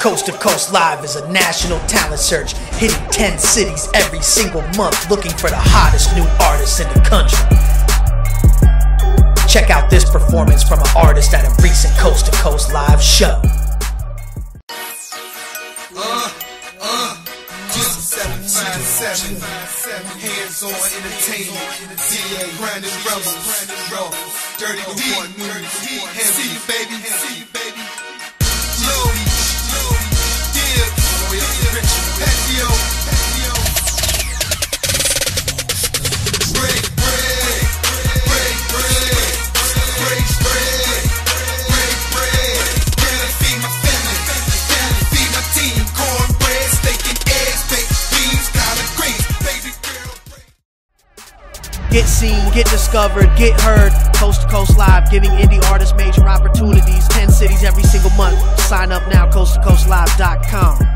Coast to Coast Live is a national talent search, hitting 10 cities every single month, looking for the hottest new artists in the country. Check out this performance from an artist at a recent Coast to Coast Live show. Just 757, hands-on entertainment, DA, Brandon Rebels, Dirty D, Hanz, baby, Low, Dib, Patio, break bread, gotta feed my family, gotta feed my team, cornbread, steak and eggs, baked beans, collard greens, baby girl. Get seen, get discovered, get heard. Coast to Coast Live, giving indie artists major opportunities. 10 cities every single month. Sign up now, coasttocoastlive.com.